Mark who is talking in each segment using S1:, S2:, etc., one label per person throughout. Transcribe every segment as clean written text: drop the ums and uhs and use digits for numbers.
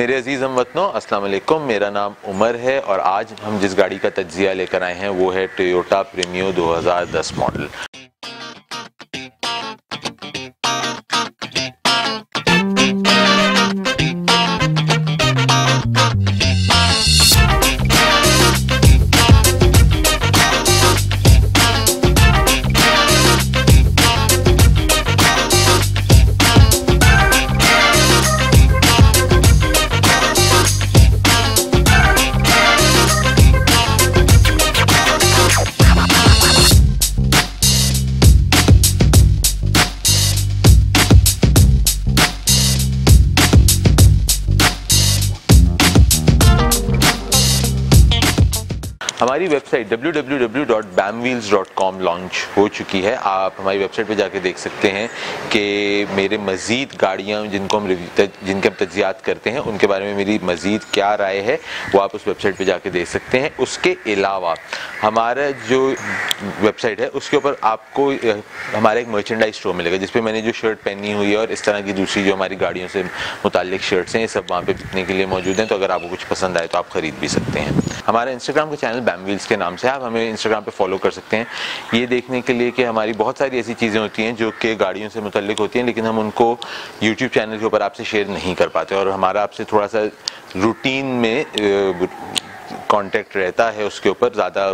S1: मेरे अजीज़ हमवतनों, अस्सलाम वालेकुम। मेरा नाम उमर है और आज हम जिस गाड़ी का तज्ज़िया लेकर आए हैं वो है टोयोटा प्रीमियो 2010 मॉडल। हमारी वेबसाइट www.bamwheels.com लॉन्च हो चुकी है। आप हमारी वेबसाइट पे जाके देख सकते हैं कि मेरे मज़ीद गाड़ियाँ जिनके हम तज्ज़ियात करते हैं उनके बारे में मेरी मज़ीद क्या राय है वो आप उस वेबसाइट पे जाके देख सकते हैं। उसके अलावा हमारा जो वेबसाइट है उसके ऊपर आपको हमारा एक मर्चेंडाइज स्टोर मिलेगा जिसपे मैंने जो शर्ट पहनी हुई है और इस तरह की दूसरी जो हमारी गाड़ियों से मुताल्लिक शर्ट्स हैं ये सब वहाँ पे बिकने के लिए मौजूद हैं। तो अगर आपको कुछ पसंद आए तो आप ख़रीद भी सकते हैं। हमारा इंस्टाग्राम का चैनल BamWheels के नाम से आप हमें इंस्टाग्राम पे फॉलो कर सकते हैं ये देखने के लिए कि हमारी बहुत सारी ऐसी चीज़ें होती हैं जो कि गाड़ियों से मुतल्लिक होती हैं लेकिन हम उनको यूट्यूब चैनल के ऊपर आपसे शेयर नहीं कर पाते और हमारा आपसे थोड़ा सा रूटीन में कांटेक्ट रहता है, उसके ऊपर ज़्यादा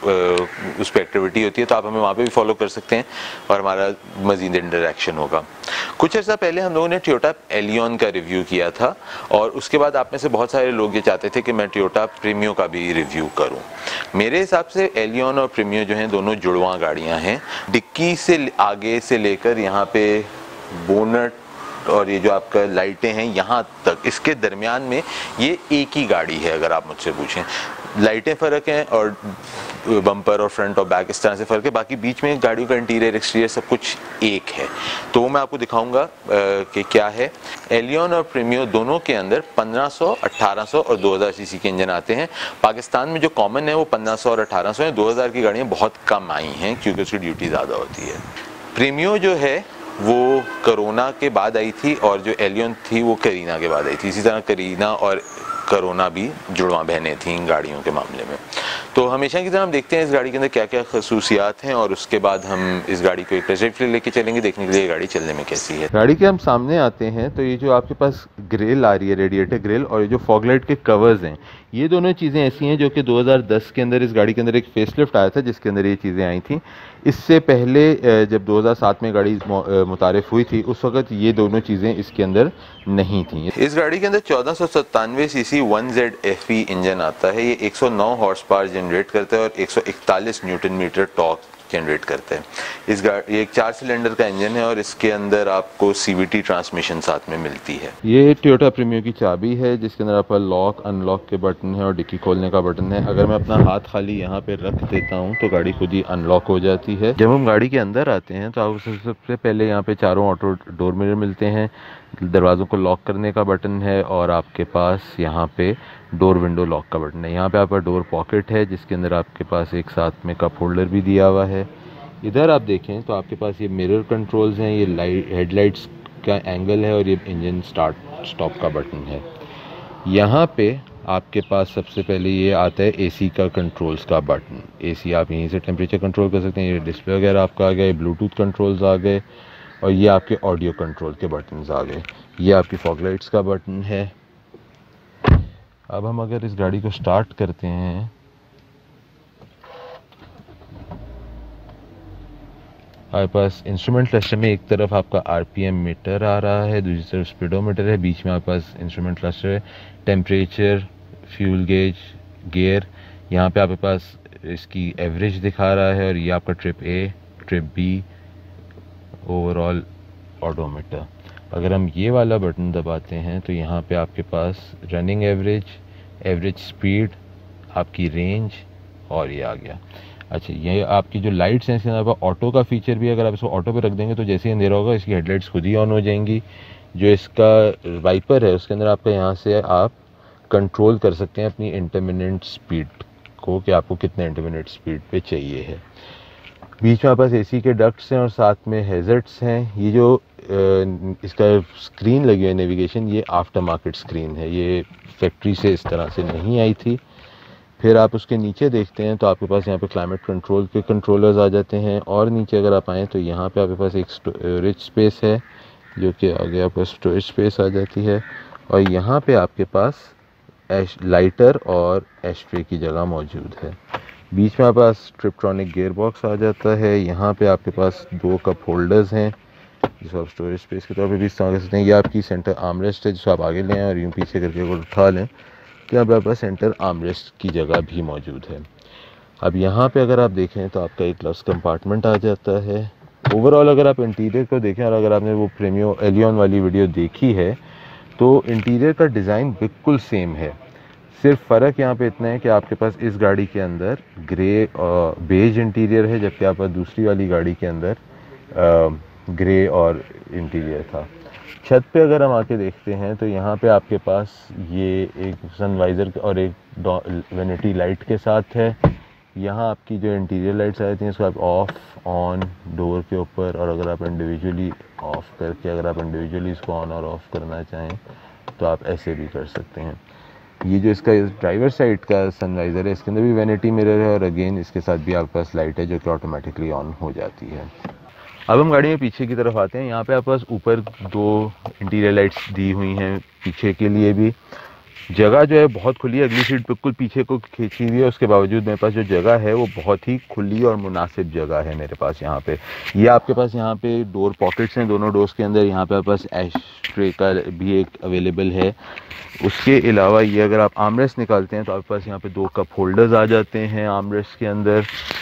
S1: उस पर एक्टिविटी होती है। तो आप हमें वहाँ पे भी फॉलो कर सकते हैं और हमारा मज़ीद इंटरेक्शन होगा। कुछ अर्सा पहले हम लोगों ने टोयोटा एलियन का रिव्यू किया था और उसके बाद आप में से बहुत सारे लोग ये चाहते थे कि मैं टोयोटा प्रीमियो का भी रिव्यू करूं। मेरे हिसाब से एलियन और प्रीमियो जो हैं दोनों जुड़वां गाड़ियां हैं। डिक्की से आगे से लेकर यहाँ पे बोनट और ये जो आपका लाइटें हैं यहाँ तक, इसके दरमियान में ये एक ही गाड़ी है। अगर आप मुझसे पूछें, लाइटें फ़र्क हैं और बम्पर और फ्रंट और बैक इस तरह से फ़र्क है, बाकी बीच में गाड़ियों का इंटीरियर एक्सटीरियर सब कुछ एक है। तो वो मैं आपको दिखाऊंगा कि क्या है। एलियन और प्रीमियो दोनों के अंदर 1500, 1800 और 2000 सीसी के इंजन आते हैं। पाकिस्तान में जो कॉमन है वो 1500 और 1800 है। 2000 की गाड़ियाँ बहुत कम आई हैं क्योंकि उसकी ड्यूटी ज़्यादा होती है। प्रीमियो जो है वो कोरोना के बाद आई थी और जो एलियन थी वो करीना के बाद आई थी। इसी तरह करीना और कोरोना भी जुड़वा बहनें थी इन गाड़ियों के मामले में। तो हमेशा की तरह हम देखते हैं इस गाड़ी के अंदर क्या क्या खसूसियात हैं और उसके बाद हम इस गाड़ी को एक टेस्ट ड्राइव के लिए लेके चलेंगे देखने के लिए ये गाड़ी चलने में कैसी है। गाड़ी के हम सामने आते हैं तो ये जो आपके पास ग्रिल आ रही है, रेडिएटर ग्रिल, और ये जो फॉगलाइट के कवर्स हैं, ये दोनों चीज़ें ऐसी हैं जो कि 2010 के अंदर इस गाड़ी के अंदर एक फेसलिफ्ट आया था जिसके अंदर ये चीज़ें आई थी। इससे पहले जब 2007 में गाड़ी मुतारिफ हुई थी उस वक्त ये दोनों चीज़ें इसके अंदर नहीं थी। इस गाड़ी के अंदर 1497 सीसी 1ZFE इंजन आता है। ये 109 हॉर्स पावर जनरेट करता है और 141 न्यूटन मीटर टॉर्क जनरेट करता है। ये एक 4 सिलेंडर का इंजन है और इसके अंदर आपको CVT ट्रांसमिशन साथ में मिलती है। ये टोयोटा प्रीमियो की चाबी है जिसके अंदर आपका लॉक अनलॉक के बटन है और डिक्की खोलने का बटन है। अगर मैं अपना हाथ खाली यहाँ पे रख देता हूँ तो गाड़ी खुद ही अनलॉक हो जाती है। जब हम गाड़ी के अंदर आते हैं तो आपको सबसे पहले यहाँ पे चारों ऑटो डोर मिरर मिलते हैं, दरवाज़ों को लॉक करने का बटन है और आपके पास यहाँ पे डोर विंडो लॉक का बटन है। यहाँ पे आपका डोर पॉकेट है जिसके अंदर आपके पास एक साथ में कप होल्डर भी दिया हुआ है। इधर आप देखें तो आपके पास ये मिरर कंट्रोल्स हैं, ये हेडलाइट्स का एंगल है और ये इंजन स्टार्ट स्टॉप का बटन है। यहाँ पे आपके पास सबसे पहले ये आता है AC का कंट्रोल्स का बटन। AC आप यहीं से टेम्परेचर कंट्रोल कर सकते हैं। ये डिस्प्ले वगैरह आपका आ गया, ब्लूटूथ कंट्रोल्स आ गए और ये आपके ऑडियो कंट्रोल के बटन्स आ गए। ये आपकी फॉग लाइट्स का बटन है। अब हम अगर इस गाड़ी को स्टार्ट करते हैं, हमारे पास इंस्ट्रूमेंट क्लस्टर में एक तरफ आपका RPM मीटर आ रहा है, दूसरी तरफ स्पीडोमीटर है, बीच में आपके पास इंस्ट्रूमेंट क्लस्टर है, टेम्परेचर, फ्यूल गेज, गियर। यहाँ पे आपके पास इसकी एवरेज दिखा रहा है और ये आपका trip A, trip B, overall odometer. अगर हम ये वाला बटन दबाते हैं तो यहाँ पे आपके पास रनिंग एवरेज, एवरेज स्पीड, आपकी रेंज और ये आ गया। अच्छा, ये आपकी जो लाइट्स हैं इसके अंदर ऑटो का फीचर भी, अगर आप इसको ऑटो पे रख देंगे तो जैसे ही अंधेरा होगा इसकी हेडलाइट्स खुद ही ऑन हो जाएंगी। जो इसका वाइपर है उसके अंदर आपका यहाँ से आप कंट्रोल कर सकते हैं अपनी इंटरमिनेंट स्पीड को कि आपको कितने इंटरमिनेंट स्पीड पे चाहिए है। बीच में आपके पास एसी के डक्ट्स हैं और साथ में हैज़र्ड्स हैं। ये जो इसका स्क्रीन लगी है नेविगेशन, ये आफ्टर मार्केट स्क्रीन है, ये फैक्ट्री से इस तरह से नहीं आई थी। फिर आप उसके नीचे देखते हैं तो आपके पास यहाँ पे क्लाइमेट कंट्रोल के कंट्रोलर्स आ जाते हैं, और नीचे अगर आप आएँ तो यहाँ पे आपके पास एक स्टोरेज स्पेस है, जो कि आगे आपको स्टोरेज स्पेस आ जाती है, और यहाँ पे आपके पास लाइटर और एशट्रे की जगह मौजूद है। बीच में आपके पास ट्रिप्ट्रॉनिक गियर बॉक्स आ जाता है। यहाँ पे आपके पास 2 कप होल्डर्स हैं जिसको आप स्टोरेज स्पेस के तौर पे भी इस्तेमाल कर सकते हैं। ये आपकी सेंटर आर्मरेस्ट है जिसको आप आगे लें और यूँ पीछे करके अगर उठा लें तो यहाँ पे आपके पास सेंटर आर्मरेस्ट की जगह भी मौजूद है। अब यहाँ पे अगर आप देखें तो आपका एक ग्लव्स कंपार्टमेंट आ जाता है। ओवरऑल अगर आप इंटीरियर को देखें, और अगर आपने वो प्रीमियो एलियन वाली वीडियो देखी है तो इंटीरियर का डिज़ाइन बिल्कुल सेम है। सिर्फ फ़र्क यहाँ पे इतना है कि आपके पास इस गाड़ी के अंदर ग्रे और बेज इंटीरियर है, जबकि आपके पास दूसरी वाली गाड़ी के अंदर ग्रे और इंटीरियर था। छत पे अगर हम आके देखते हैं तो यहाँ पे आपके पास ये एक सनवाइज़र और एक वेनिटी लाइट के साथ है। यहाँ आपकी जो इंटीरियर लाइट्स आती हैं इसको आप ऑफ ऑन डोर के ऊपर, और अगर आप इंडिविजुअली ऑफ करके अगर आप इंडिविजुअली इसको ऑन और ऑफ़ करना चाहें तो आप ऐसे भी कर सकते हैं। ये जो इसका ड्राइवर साइड का सनवाइज़र है इसके अंदर भी वैनिटी मिरर है, और अगेन इसके साथ भी आपके पास लाइट है जो कि ऑटोमेटिकली ऑन हो जाती है। अब हम गाड़ी में पीछे की तरफ आते हैं। यहाँ पे आपके पास ऊपर 2 इंटीरियर लाइट्स दी हुई हैं, पीछे के लिए भी जगह जो है बहुत खुली है। अगली सीट बिल्कुल पीछे को खींची हुई है, उसके बावजूद मेरे पास जो जगह है वो बहुत ही खुली और मुनासिब जगह है मेरे पास यहाँ पे। ये आपके पास यहाँ पे डोर पॉकेट्स हैं दोनों डोर्स के अंदर। यहाँ पे आपके पास एशट्रे का भी एक अवेलेबल है। उसके अलावा ये अगर आप आर्मरेस्ट निकालते हैं तो आपके पास यहाँ पे 2 कप होल्डर्स आ जाते हैं आर्मरेस्ट के अंदर,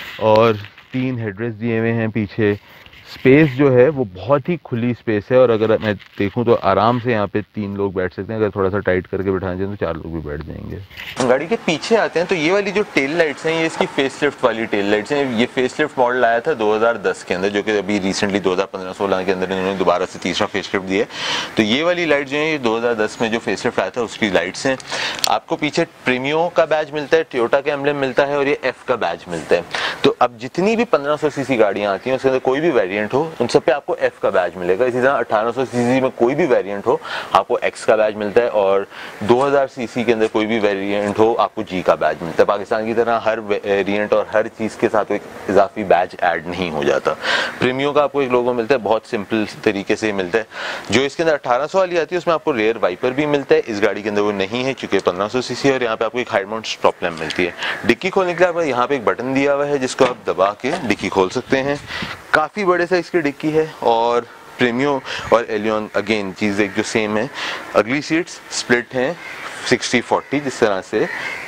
S1: और 3 हेडरेस्ट दिए हुए हैं पीछे। स्पेस जो है वो बहुत ही खुली स्पेस है, और अगर मैं देखूं तो आराम से यहाँ पे 3 लोग बैठ सकते हैं। अगर थोड़ा सा टाइट करके बिठाना चाहिए तो 4 लोग भी बैठ जाएंगे। गाड़ी के पीछे आते हैं तो ये वाली जो टेल लाइट्स हैं ये इसकी फेसलिफ्ट वाली टेल लाइट्स हैं। ये फेसलिफ्ट मॉडल आया था 2010 के अंदर, जो कि अभी रिसेंटली 2015-16 के अंदर इन्होंने दोबारा से तीसरा फेसलिफ्ट दिया। तो ये वाली लाइट जो है ये 2010 में जो फेसलिफ्ट आया था उसकी लाइट्स हैं। आपको पीछे प्रीमियो का बैज मिलता है, टोयोटा का एम्ब्लेम मिलता है, और ये एफ का बैज मिलता है। तो अब जितनी भी 1500 सीसी गाड़ियाँ आती हैं उसके अंदर कोई भी वेरिएंट हो उन सब पे आपको एफ का बैज मिलेगा। इसी तरह 1800 सीसी में कोई भी वेरिएंट हो आपको एक्स का बैज मिलता है, और 2000 सीसी के अंदर कोई भी वेरिएंट हो आपको जी का बैज मिलता है। पाकिस्तान की तरह हर वेरिएंट और हर चीज़ के साथ एक इजाफी बैज ऐड नहीं हो जाता। प्रीमियो का आपको एक लोगो मिलता है, बहुत सिंपल तरीके से मिलता है। जो इसके अंदर 1800 वाली आती है उसमें आपको रेयर वाइपर भी मिलता है, इस गाड़ी के अंदर वो नहीं है चूंकि 1500 सीसी। और यहाँ पे आपको एक हाइड माउंट स्टॉप लैम्प मिलती है। डिक्की खोलने के लिए आपको यहाँ पे एक बटन दिया हुआ है जिसको आप दबा के डिक्की खोल सकते हैं। काफ़ी बड़े साइज की डिक्की है, और प्रीमियो और एलियन अगेन चीज़ एक जो सेम है। अगली सीट्स स्प्लिट हैं 60-40 जिस तरह से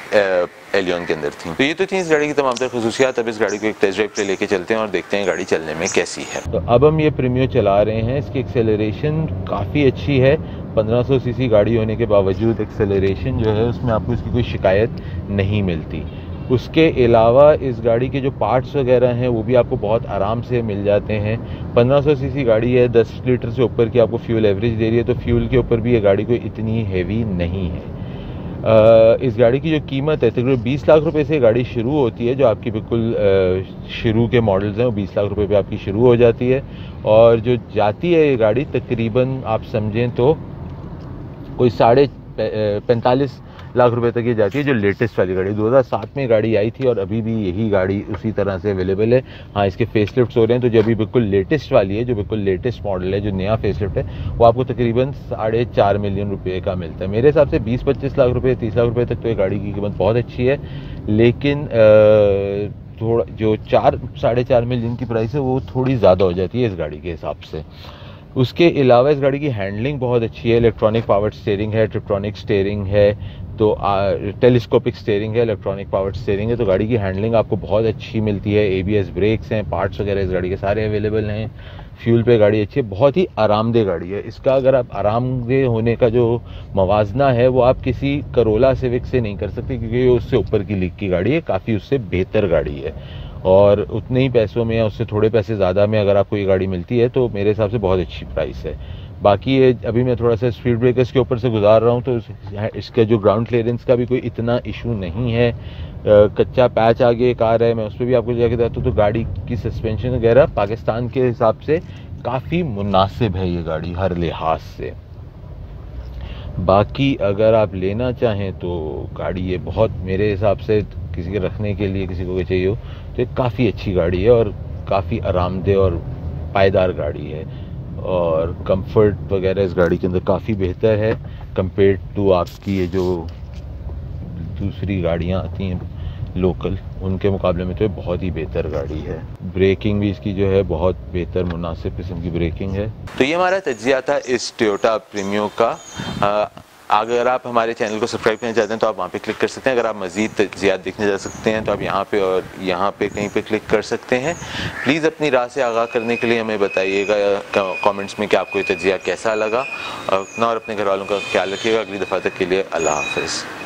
S1: एलियन के अंदर थी। तो ये तो थी इस गाड़ी की तमाम तर खुसूसियात। अब इस गाड़ी को एक टेस्ट ड्राइव पे लेके चलते हैं और देखते हैं गाड़ी चलने में कैसी है। तो अब हम ये प्रीमियो चला रहे हैं। इसकी एक्सेलरेशन काफ़ी अच्छी है। 1500 सीसी गाड़ी होने के बावजूद एक्सेलरेशन जो है उसमें आपको इसकी कोई शिकायत नहीं मिलती। उसके अलावा इस गाड़ी के जो पार्ट्स वगैरह हैं वो भी आपको बहुत आराम से मिल जाते हैं। 1500 सीसी गाड़ी है, 10 लीटर से ऊपर की आपको फ्यूल एवरेज दे रही है, तो फ्यूल के ऊपर भी ये गाड़ी कोई इतनी हैवी नहीं है। इस गाड़ी की जो कीमत है तकरीबन 20 लाख रुपए से गाड़ी शुरू होती है। जो आपकी बिल्कुल शुरू के मॉडल्स हैं वो 20 लाख रुपए पे आपकी शुरू हो जाती है, और जो जाती है ये गाड़ी तकरीबन आप समझें तो कोई 45 लाख रुपए तक ये जाती है। जो लेटेस्ट वाली गाड़ी 2007 में गाड़ी आई थी और अभी भी यही गाड़ी उसी तरह से अवेलेबल है। हाँ, इसके फेसलिफ्ट्स हो रहे हैं, तो जो अभी बिल्कुल लेटेस्ट वाली है, जो बिल्कुल लेटेस्ट मॉडल है, जो नया फेसलिफ्ट है, वो आपको तकरीबन 4.5 मिलियन रुपए का मिलता है। मेरे हिसाब से 20-25 लाख रुपए 30 लाख रुपए तक तो ये गाड़ी की कीमत बहुत अच्छी है, लेकिन थोड़ा जो 4-4.5 मिलियन की प्राइस है वो थोड़ी ज़्यादा हो जाती है इस गाड़ी के हिसाब से। उसके अलावा इस गाड़ी की हैंडलिंग बहुत अच्छी है। इलेक्ट्रॉनिक पावर स्टीयरिंग है, ट्रिप्ट्रॉनिक स्टीयरिंग है, तो टेलीस्कोपिक स्टीयरिंग है, इलेक्ट्रॉनिक पावर स्टीयरिंग है, तो गाड़ी की हैंडलिंग आपको बहुत अच्छी मिलती है। ABS ब्रेक्स हैं, पार्ट्स वगैरह इस गाड़ी के सारे अवेलेबल हैं। फ्यूल पे गाड़ी अच्छी है, बहुत ही आरामदेह गाड़ी है। इसका अगर आप आरामदेह होने का जो मवाजना है वो आप किसी करोला सिविक से नहीं कर सकते, क्योंकि ये उससे ऊपर की लीग की गाड़ी है, काफ़ी उससे बेहतर गाड़ी है। और उतने ही पैसों में या उससे थोड़े पैसे ज़्यादा में अगर आपको ये गाड़ी मिलती है तो मेरे हिसाब से बहुत अच्छी प्राइस है। बाकी ये अभी मैं थोड़ा सा स्पीड ब्रेकर्स के ऊपर से गुजार रहा हूँ, तो इसका जो ग्राउंड क्लियरेंस का भी कोई इतना इशू नहीं है। कच्चा पैच आगे एक आ रहा है, मैं उस पर भी आपको जाके बताता हूँ। तो गाड़ी की सस्पेंशन वगैरह पाकिस्तान के हिसाब से काफ़ी मुनासिब है ये गाड़ी हर लिहाज से। बाकी अगर आप लेना चाहें तो गाड़ी ये बहुत, मेरे हिसाब से किसी के रखने के लिए, किसी को चाहिए हो तो ये काफ़ी अच्छी गाड़ी है और काफ़ी आरामदेह और पायदार गाड़ी है। और कंफर्ट वगैरह इस गाड़ी के अंदर काफ़ी बेहतर है कंपेयर टू आपकी ये जो दूसरी गाड़ियाँ आती हैं लोकल, उनके मुकाबले में तो ये बहुत ही बेहतर गाड़ी है। ब्रेकिंग भी इसकी जो है बहुत बेहतर मुनासिब किस्म की ब्रेकिंग है। तो ये हमारा तज्जिया था इस टोयोटा प्रीमियो का। अगर आप हमारे चैनल को सब्सक्राइब करना चाहते हैं तो आप वहाँ पे क्लिक कर सकते हैं। अगर आप मज़ीद तज्जियात देखने जा सकते हैं तो आप यहाँ पे और यहाँ पे कहीं पे क्लिक कर सकते हैं। प्लीज़ अपनी राय से आगाह करने के लिए हमें बताइएगा कमेंट्स में कि आपको ये तज्जिया कैसा लगा। अपना और अपने घर वालों का ख्याल रखिएगा। अगली दफ़ा तक के लिए अल्लाह हाफ़िज़।